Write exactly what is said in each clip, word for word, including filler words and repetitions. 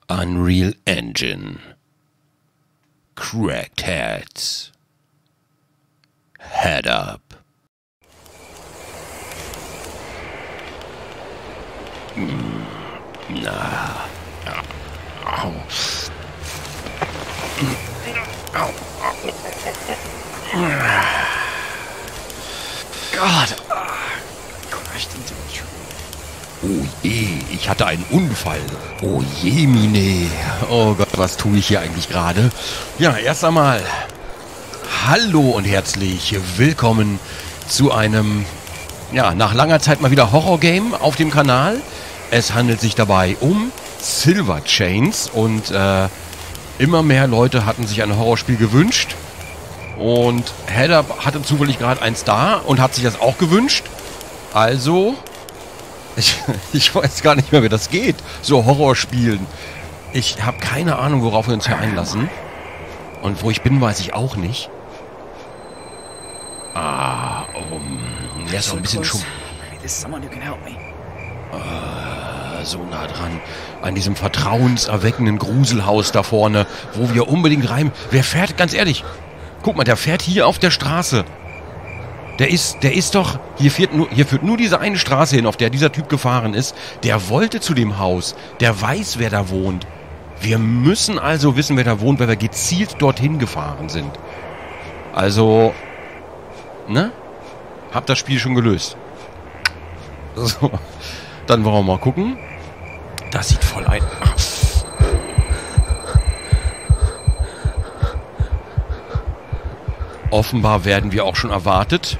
Unreal Engine. Cracked Heads. Head up. Mm, na. Au. Au. Gott. Crashed into a tree. Oh je, ich hatte einen Unfall. Oh je, Mine. Oh Gott, was tue ich hier eigentlich gerade? Ja, erst einmal hallo und herzlich willkommen zu einem, ja, nach langer Zeit mal wieder Horror-Game auf dem Kanal. Es handelt sich dabei um Silver Chains und äh, immer mehr Leute hatten sich ein Horrorspiel gewünscht. Und Head Up hatte zufällig gerade eins da und hat sich das auch gewünscht. Also... Ich, ich weiß gar nicht mehr, wie das geht. So Horrorspielen. Ich habe keine Ahnung, worauf wir uns hier einlassen. Und wo ich bin, weiß ich auch nicht. Ah, um, ja, so ein bisschen schon. Ah, so nah dran. An diesem vertrauenserweckenden Gruselhaus da vorne, wo wir unbedingt rein... Wer fährt, ganz ehrlich, guck mal, der fährt hier auf der Straße. Der ist, der ist doch, hier führt, nur, hier führt nur diese eine Straße hin, auf der dieser Typ gefahren ist. Der wollte zu dem Haus. Der weiß, wer da wohnt. Wir müssen also wissen, wer da wohnt, weil wir gezielt dorthin gefahren sind. Also, ne? Hab das Spiel schon gelöst. So, dann wollen wir mal gucken. Das sieht voll ein... Offenbar werden wir auch schon erwartet.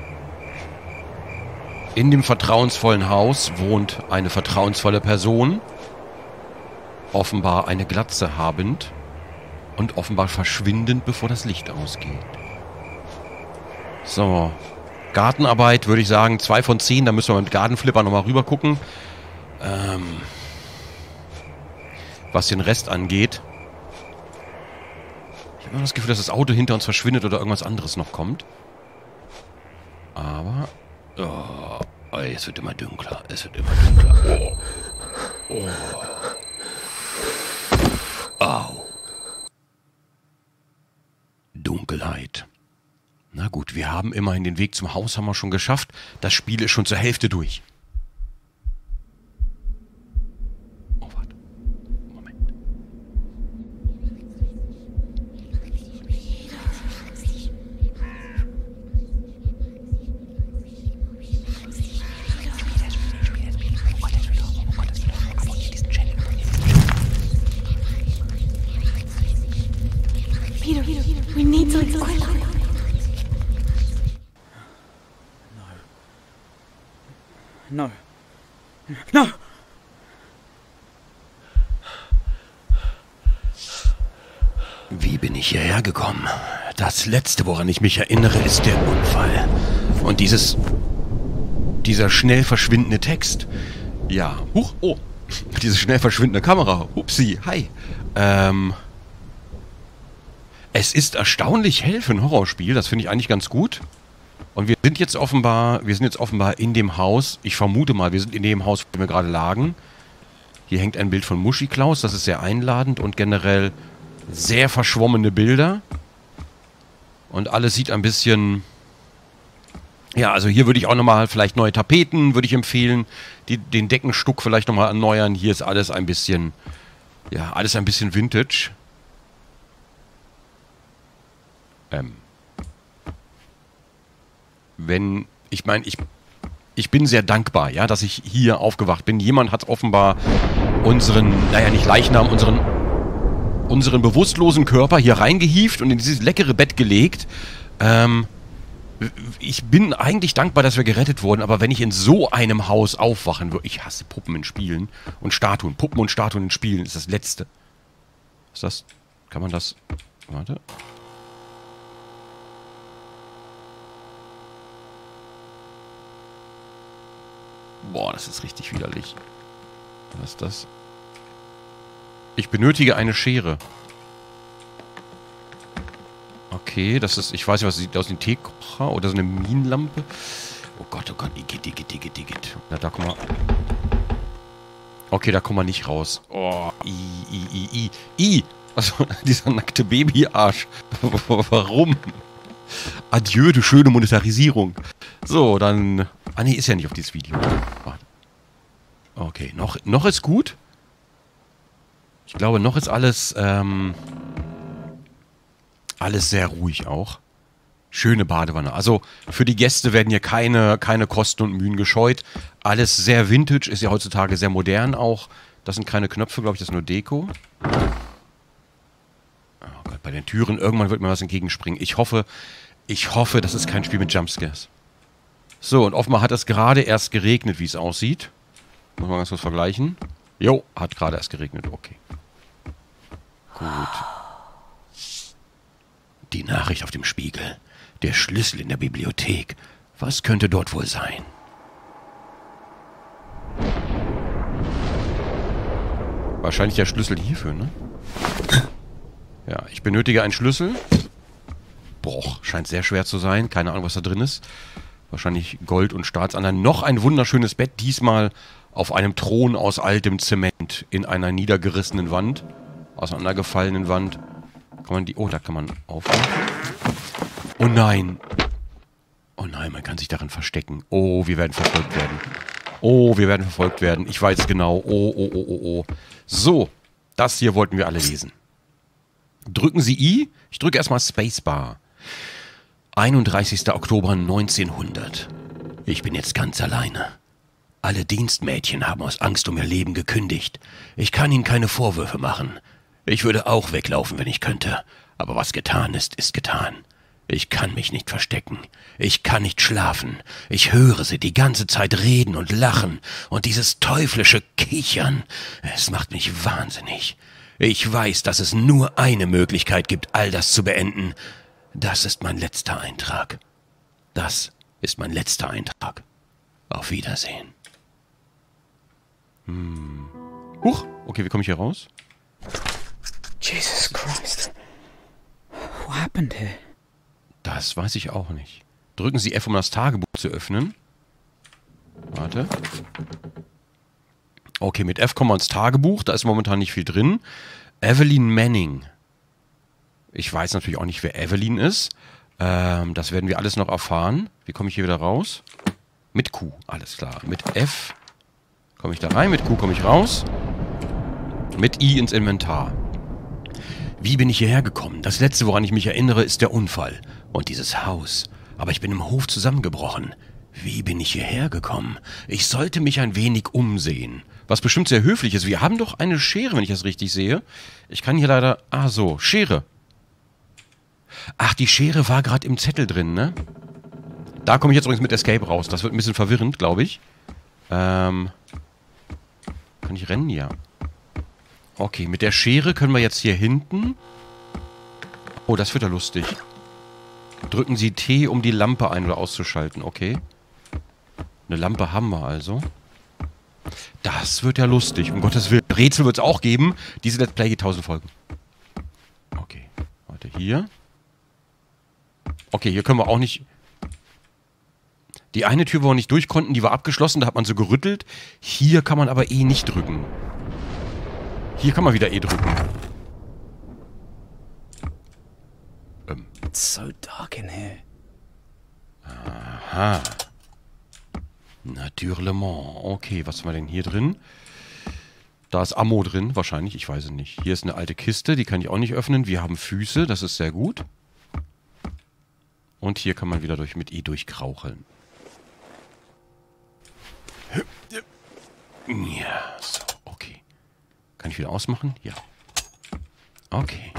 In dem vertrauensvollen Haus wohnt eine vertrauensvolle Person. Offenbar eine Glatze habend. Und offenbar verschwindend, bevor das Licht ausgeht. So. Gartenarbeit würde ich sagen, zwei von zehn. Da müssen wir mit Gartenflipper nochmal rüber gucken. Ähm, was den Rest angeht. Ich habe immer das Gefühl, dass das Auto hinter uns verschwindet oder irgendwas anderes noch kommt. Aber... Oh, es wird immer dunkler. Es wird immer dunkler. Oh. Oh. Au. Dunkelheit. Na gut, wir haben immerhin den Weg zum Haus haben wir schon geschafft. Das Spiel ist schon zur Hälfte durch. Oh, warte. Moment. Peter, Peter, we need to leave quick. No. No! Wie bin ich hierher gekommen? Das Letzte, woran ich mich erinnere, ist der Unfall. Und dieses... Dieser schnell verschwindende Text. Ja. Huch, oh. Diese schnell verschwindende Kamera. Upsi, hi. Ähm... Es ist erstaunlich hell für ein Horrorspiel. Das finde ich eigentlich ganz gut. Und wir sind jetzt offenbar, wir sind jetzt offenbar in dem Haus. Ich vermute mal, wir sind in dem Haus, wo wir gerade lagen. Hier hängt ein Bild von Muschi Klaus. Das ist sehr einladend und generell sehr verschwommene Bilder. Und alles sieht ein bisschen... Ja, also hier würde ich auch nochmal vielleicht neue Tapeten, würde ich empfehlen. Die, den Deckenstuck vielleicht nochmal erneuern. Hier ist alles ein bisschen... Ja, alles ein bisschen Vintage. Ähm... Wenn, ich meine, ich, ich bin sehr dankbar, ja, dass ich hier aufgewacht bin. Jemand hat offenbar unseren, naja, nicht Leichnam, unseren, unseren bewusstlosen Körper hier reingehievt und in dieses leckere Bett gelegt. Ähm, ich bin eigentlich dankbar, dass wir gerettet wurden, aber wenn ich in so einem Haus aufwachen würde, ich hasse Puppen in Spielen und Statuen. Puppen und Statuen in Spielen ist das Letzte. Ist das, kann man das, warte... Boah, das ist richtig widerlich. Was ist das? Ich benötige eine Schere. Okay, das ist... Ich weiß nicht, was sieht aus wie ein Teekocher oder so eine Minenlampe. Oh Gott, oh Gott, Igitt, Igitt, Igitt, Igitt. Na, da, guck mal. Okay, da kommen wir nicht raus. Oh, i, i, i, i, i. Also, dieser nackte Babyarsch. Warum? Adieu, du schöne Monetarisierung. So, dann... Ah, nee, ist ja nicht auf dieses Video. Okay, noch, noch ist gut. Ich glaube, noch ist alles, ähm... alles sehr ruhig auch. Schöne Badewanne. Also, für die Gäste werden hier keine, keine Kosten und Mühen gescheut. Alles sehr vintage, ist ja heutzutage sehr modern auch. Das sind keine Knöpfe, glaube ich, das ist nur Deko. Oh Gott, bei den Türen, irgendwann wird mir was entgegenspringen. Ich hoffe, ich hoffe, das ist kein Spiel mit Jumpscares. So, und offenbar hat es gerade erst geregnet, wie es aussieht. Muss man ganz kurz vergleichen. Jo, hat gerade erst geregnet, okay. Gut. Die Nachricht auf dem Spiegel. Der Schlüssel in der Bibliothek. Was könnte dort wohl sein? Wahrscheinlich der Schlüssel hierfür, ne? Ja, ich benötige einen Schlüssel. Boah, scheint sehr schwer zu sein. Keine Ahnung, was da drin ist. Wahrscheinlich Gold und Staatsanleihen. Noch ein wunderschönes Bett. Diesmal auf einem Thron aus altem Zement. In einer niedergerissenen Wand. Auseinandergefallenen Wand. Kann man die... Oh, da kann man aufmachen. Oh nein. Oh nein, man kann sich darin verstecken. Oh, wir werden verfolgt werden. Oh, wir werden verfolgt werden. Ich weiß genau. Oh, oh, oh, oh, oh. So, das hier wollten wir alle lesen. Drücken Sie I. Ich drücke erstmal Spacebar. einunddreißigster Oktober neunzehnhundert. Ich bin jetzt ganz alleine. Alle Dienstmädchen haben aus Angst um ihr Leben gekündigt. Ich kann ihnen keine Vorwürfe machen. Ich würde auch weglaufen, wenn ich könnte. Aber was getan ist, ist getan. Ich kann mich nicht verstecken. Ich kann nicht schlafen. Ich höre sie die ganze Zeit reden und lachen. Und dieses teuflische Kichern, es macht mich wahnsinnig. Ich weiß, dass es nur eine Möglichkeit gibt, all das zu beenden. Das ist mein letzter Eintrag. Das ist mein letzter Eintrag. Auf Wiedersehen. Hm. Huch, okay, wie komme ich hier raus? Jesus Christ. What happened here? Das weiß ich auch nicht. Drücken Sie F, um das Tagebuch zu öffnen. Warte. Okay, mit F kommen wir ins Tagebuch. Da ist momentan nicht viel drin. Evelyn Manning. Ich weiß natürlich auch nicht, wer Evelyn ist. Ähm, das werden wir alles noch erfahren. Wie komme ich hier wieder raus? Mit Q, alles klar. Mit F komme ich da rein. Mit Q komme ich raus. Mit I ins Inventar. Wie bin ich hierher gekommen? Das Letzte, woran ich mich erinnere, ist der Unfall. Und dieses Haus. Aber ich bin im Hof zusammengebrochen. Wie bin ich hierher gekommen? Ich sollte mich ein wenig umsehen. Was bestimmt sehr höflich ist. Wir haben doch eine Schere, wenn ich das richtig sehe. Ich kann hier leider... Ah so, Schere. Ach, die Schere war gerade im Zettel drin, ne? Da komme ich jetzt übrigens mit Escape raus. Das wird ein bisschen verwirrend, glaube ich. Ähm... Kann ich rennen? Ja. Okay, mit der Schere können wir jetzt hier hinten... Oh, das wird ja lustig. Drücken Sie T, um die Lampe ein- oder auszuschalten. Okay. Eine Lampe haben wir also. Das wird ja lustig. Um Gottes Willen. Rätsel wird es auch geben. Diese Let's Play geht tausend Folgen. Okay. Warte, hier. Okay, hier können wir auch nicht... Die eine Tür, wo wir nicht durch konnten, die war abgeschlossen. Da hat man so gerüttelt. Hier kann man aber eh nicht drücken. Hier kann man wieder eh drücken. Ähm. It's so dark in here. Aha. Naturellement. Okay, was haben wir denn hier drin? Da ist Ammo drin, wahrscheinlich. Ich weiß es nicht. Hier ist eine alte Kiste, die kann ich auch nicht öffnen. Wir haben Füße, das ist sehr gut. Und hier kann man wieder durch, mit I durchkraucheln. Ja, so, okay. Kann ich wieder ausmachen? Ja. Okay.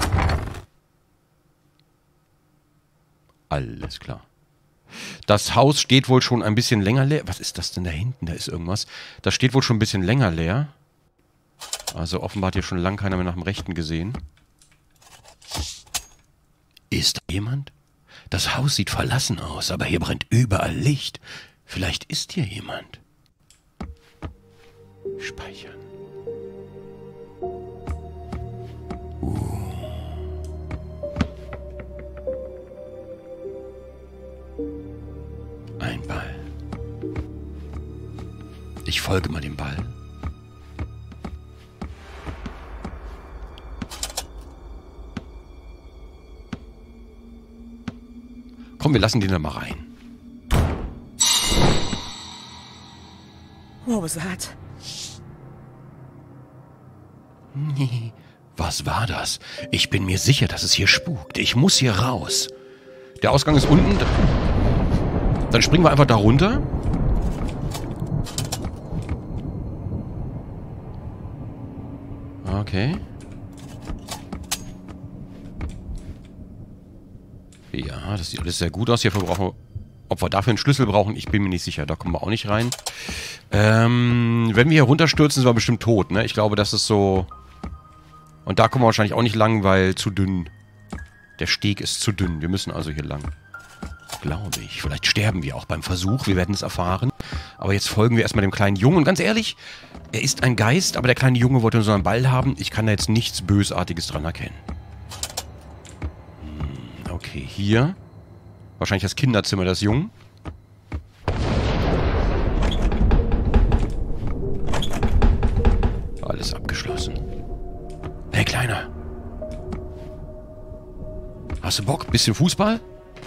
Alles klar. Das Haus steht wohl schon ein bisschen länger leer. Was ist das denn da hinten? Da ist irgendwas. Das steht wohl schon ein bisschen länger leer. Also offenbar hat hier schon lange keiner mehr nach dem Rechten gesehen. Ist da jemand? Das Haus sieht verlassen aus, aber hier brennt überall Licht. Vielleicht ist hier jemand. Speichern. Uh. Ein Ball. Ich folge mal dem Ball. Komm, wir lassen den da mal rein. What was that? Nee. Was war das? Ich bin mir sicher, dass es hier spukt. Ich muss hier raus. Der Ausgang ist unten. Dann springen wir einfach da runter. Okay. Ja, das sieht alles sehr gut aus. Hierfür brauchen wir... Ob wir dafür einen Schlüssel brauchen, ich bin mir nicht sicher. Da kommen wir auch nicht rein. Ähm, wenn wir hier runterstürzen, sind wir bestimmt tot, ne? Ich glaube, das ist so... Und da kommen wir wahrscheinlich auch nicht lang, weil zu dünn. Der Steg ist zu dünn. Wir müssen also hier lang. Glaube ich. Vielleicht sterben wir auch beim Versuch. Wir werden es erfahren. Aber jetzt folgen wir erstmal dem kleinen Jungen. Und ganz ehrlich, er ist ein Geist, aber der kleine Junge wollte nur so einen Ball haben. Ich kann da jetzt nichts Bösartiges dran erkennen. Hm, okay, hier. Wahrscheinlich das Kinderzimmer des Jungen. Alles abgeschlossen. Hey, Kleiner. Hast du Bock? Bisschen Fußball?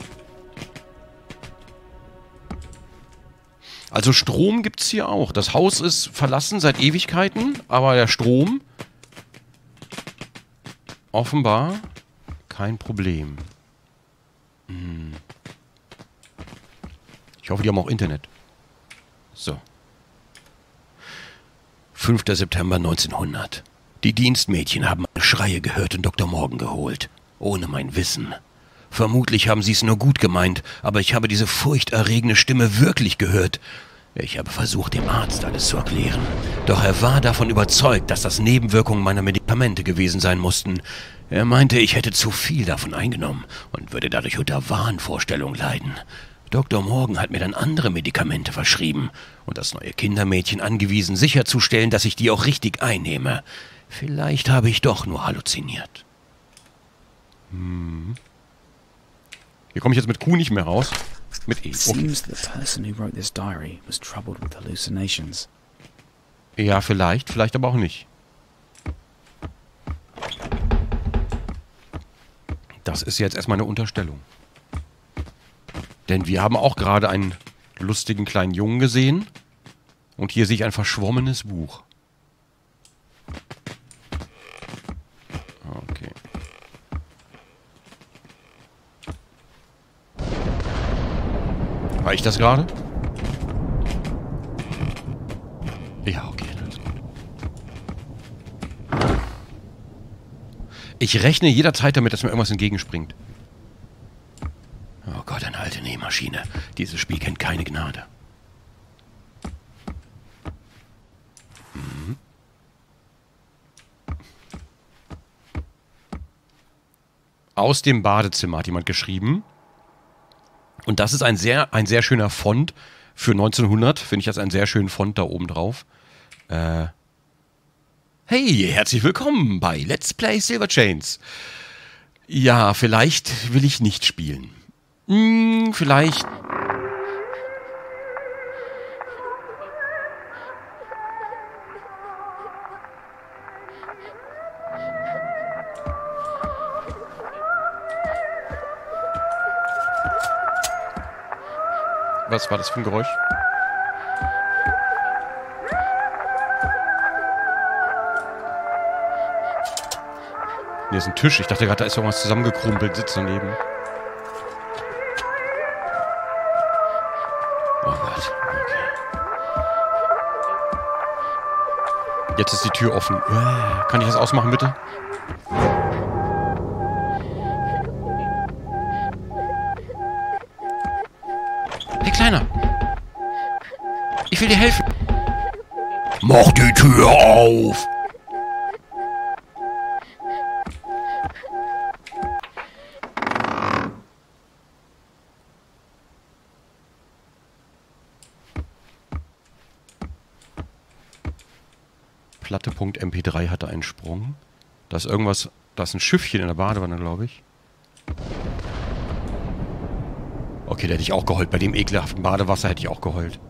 Also Strom gibt's hier auch. Das Haus ist verlassen seit Ewigkeiten, aber der Strom offenbar kein Problem. Hm. Ich hoffe, die haben auch Internet. So. fünfter September neunzehnhundert. Die Dienstmädchen haben meine Schreie gehört und Doktor Morgan geholt. Ohne mein Wissen. Vermutlich haben sie es nur gut gemeint, aber ich habe diese furchterregende Stimme wirklich gehört. Ich habe versucht, dem Arzt alles zu erklären. Doch er war davon überzeugt, dass das Nebenwirkungen meiner Medikamente gewesen sein mussten. Er meinte, ich hätte zu viel davon eingenommen und würde dadurch unter Wahnvorstellungen leiden. Doktor Morgan hat mir dann andere Medikamente verschrieben und das neue Kindermädchen angewiesen, sicherzustellen, dass ich die auch richtig einnehme. Vielleicht habe ich doch nur halluziniert. Hm. Hier komme ich jetzt mit Q nicht mehr raus. Mit E. It seems the person who wrote this diary was troubled with hallucinations. Ja, vielleicht, vielleicht aber auch nicht. Das ist jetzt erstmal eine Unterstellung. Denn wir haben auch gerade einen lustigen kleinen Jungen gesehen. Und hier sehe ich ein verschwommenes Buch. Okay. War ich das gerade? Ja, okay. Alles gut. Ich rechne jederzeit damit, dass mir irgendwas entgegenspringt. Oh Gott, eine alte Nähmaschine. Dieses Spiel kennt keine Gnade. Mhm. Aus dem Badezimmer hat jemand geschrieben. Und das ist ein sehr, ein sehr schöner Font für neunzehnhundert. Finde ich das einen sehr schönen Font da oben drauf. Äh hey, herzlich willkommen bei Let's Play Silver Chains. Ja, vielleicht will ich nicht spielen. Hm, vielleicht... Was war das für ein Geräusch? Hier ist ein Tisch. Ich dachte gerade, da ist irgendwas zusammengekrumpelt. Sitzt daneben. Oh Gott. Okay. Jetzt ist die Tür offen. Kann ich das ausmachen, bitte? Hey, Kleiner. Ich will dir helfen. Mach die Tür auf. Platte.M P drei hatte einen Sprung. Da ist irgendwas, da ist ein Schiffchen in der Badewanne, glaube ich. Okay, da hätte ich auch geheult. Bei dem ekelhaften Badewasser hätte ich auch geheult.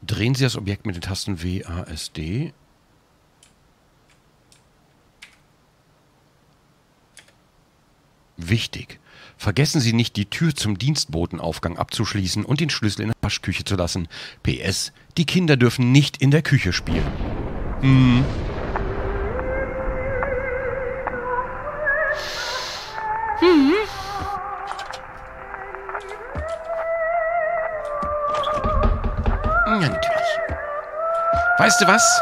Drehen Sie das Objekt mit den Tasten W, A, S, D. Wichtig. Vergessen Sie nicht, die Tür zum Dienstbotenaufgang abzuschließen und den Schlüssel in der Waschküche zu lassen. P S. Die Kinder dürfen nicht in der Küche spielen. Hm. Hm. Ja, natürlich. Weißt du was?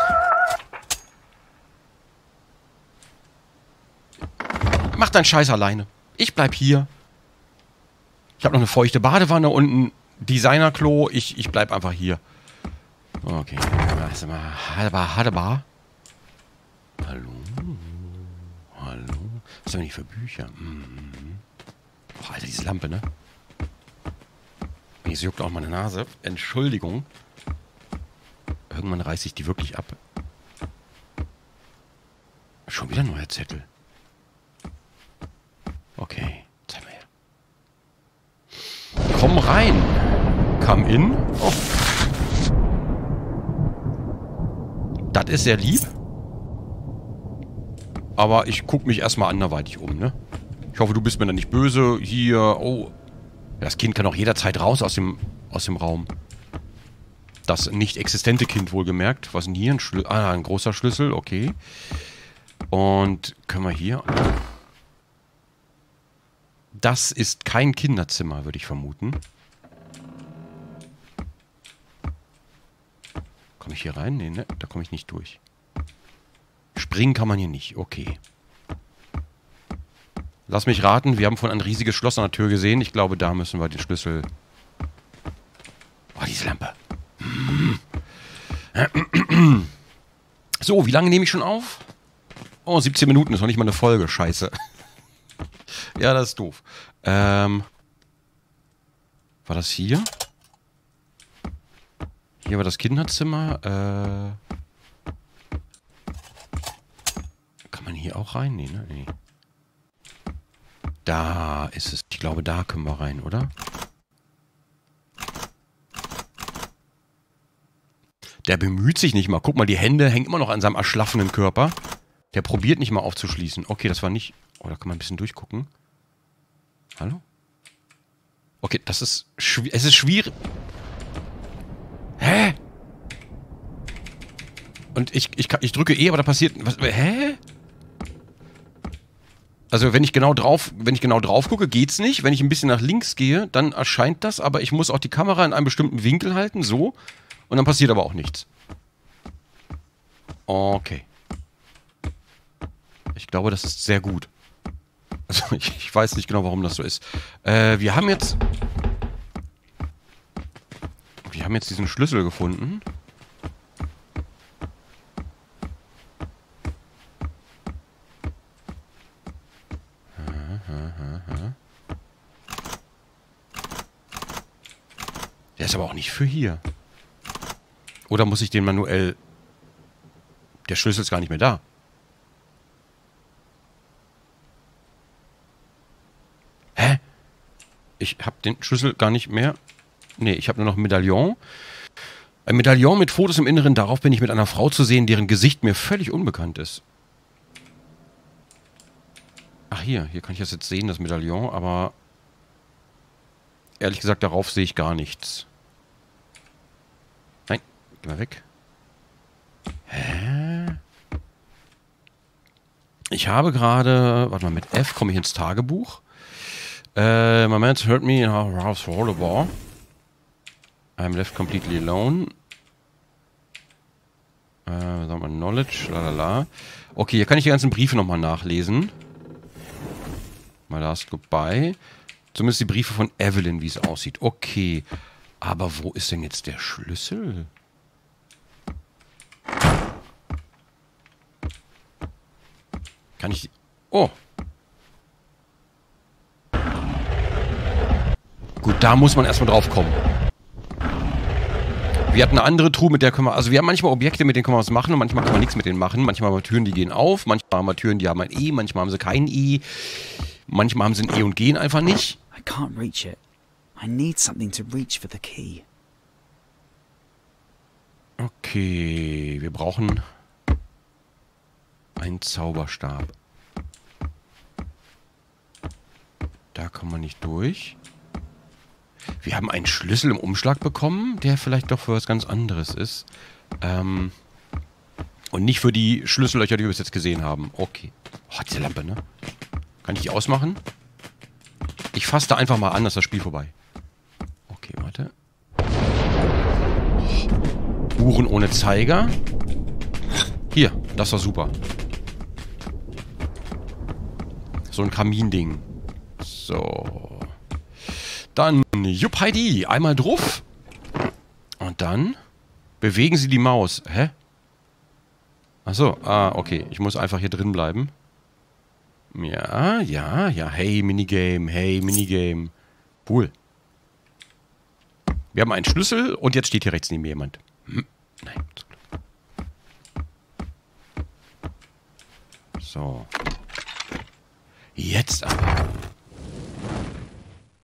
Mach deinen Scheiß alleine. Ich bleib hier. Ich habe noch eine feuchte Badewanne und ein Designerklo. Ich, ich bleib einfach hier. Okay. Also mal. Hadaba, hadaba. Hallo. Hallo. Was haben wir nicht für Bücher? Mhm. Oh, Alter, diese Lampe, ne? Jetzt juckt auch meine Nase. Entschuldigung. Irgendwann reiße ich die wirklich ab. Schon wieder ein neuer Zettel. Okay, zeig mal her. Komm rein. Come in. Oh. Das ist sehr lieb. Aber ich gucke mich erstmal anderweitig um, ne? Ich hoffe, du bist mir da nicht böse. Hier, oh. Das Kind kann auch jederzeit raus aus dem, aus dem Raum. Das nicht existente Kind wohlgemerkt. Was ist denn hier? Ein Schlüssel? Ah, ein großer Schlüssel, okay. Und können wir hier... Das ist kein Kinderzimmer, würde ich vermuten. Komme ich hier rein? Nee, ne? Da komme ich nicht durch. Springen kann man hier nicht. Okay. Lass mich raten, wir haben von ein riesiges Schloss an der Tür gesehen. Ich glaube, da müssen wir den Schlüssel... Oh, diese Lampe. So, wie lange nehme ich schon auf? Oh, siebzehn Minuten ist noch nicht mal eine Folge. Scheiße. Ja, das ist doof. Ähm, war das hier? Hier war das Kinderzimmer. Äh, kann man hier auch rein? Nee, ne? Nee. Da ist es. Ich glaube, da können wir rein, oder? Der bemüht sich nicht mal. Guck mal, die Hände hängen immer noch an seinem erschlaffenen Körper. Der probiert nicht mal aufzuschließen. Okay, das war nicht... Oh, da kann man ein bisschen durchgucken. Hallo? Okay, das ist... Schwi- es ist schwierig... Hä? Und ich, ich, ich drücke E, aber da passiert... Was, hä? Also wenn ich genau drauf, wenn ich genau drauf gucke, geht's nicht. Wenn ich ein bisschen nach links gehe, dann erscheint das, aber ich muss auch die Kamera in einem bestimmten Winkel halten, so. Und dann passiert aber auch nichts. Okay. Ich glaube, das ist sehr gut. Also ich, ich weiß nicht genau, warum das so ist. Äh, wir haben jetzt... Wir haben jetzt diesen Schlüssel gefunden. Der ist aber auch nicht für hier. Oder muss ich den manuell... Der Schlüssel ist gar nicht mehr da. Hä? Ich habe den Schlüssel gar nicht mehr. Nee, ich habe nur noch ein Medaillon. Ein Medaillon mit Fotos im Inneren. Darauf bin ich mit einer Frau zu sehen, deren Gesicht mir völlig unbekannt ist. Ach hier, hier kann ich das jetzt sehen, das Medaillon, aber... Ehrlich gesagt, darauf sehe ich gar nichts. Nein, geh mal weg. Hä? Ich habe gerade... Warte mal, mit F komme ich ins Tagebuch. Uh, my man's hurt me in our house for all the war. I'm left completely alone. Uh, sagen wir Knowledge, lalala. Okay, hier kann ich die ganzen Briefe nochmal nachlesen. My last goodbye. Zumindest die Briefe von Evelyn, wie es aussieht. Okay. Aber wo ist denn jetzt der Schlüssel? Kann ich... Oh. Gut, da muss man erstmal drauf kommen. Wir hatten eine andere Truhe, mit der können wir... Also wir haben manchmal Objekte, mit denen können wir was machen und manchmal kann man nichts mit denen machen. Manchmal haben wir Türen, die gehen auf. Manchmal haben wir Türen, die haben ein E. Manchmal haben sie kein E. Manchmal haben sie ein E und gehen einfach nicht. I can't reach it. I need something to reach for the key. Okay, wir brauchen einen Zauberstab. Da kommen wir nicht durch. Wir haben einen Schlüssel im Umschlag bekommen, der vielleicht doch für was ganz anderes ist. Ähm, und nicht für die Schlüssellöcher, die wir bis jetzt gesehen haben. Okay. Oh, diese Lampe, ne? Kann ich die ausmachen? Ich fasse da einfach mal an, ist das Spiel vorbei. Okay, warte. Oh. Uhren ohne Zeiger. Hier, das war super. So ein Kaminding. So. Dann, jupp Heidi, einmal drauf. Und dann bewegen Sie die Maus. Hä? Achso, ah, okay. Ich muss einfach hier drin bleiben. Ja, ja, ja. Hey, Minigame, hey, Minigame. Cool. Wir haben einen Schlüssel und jetzt steht hier rechts neben mir jemand. Hm. Nein. So. Jetzt aber.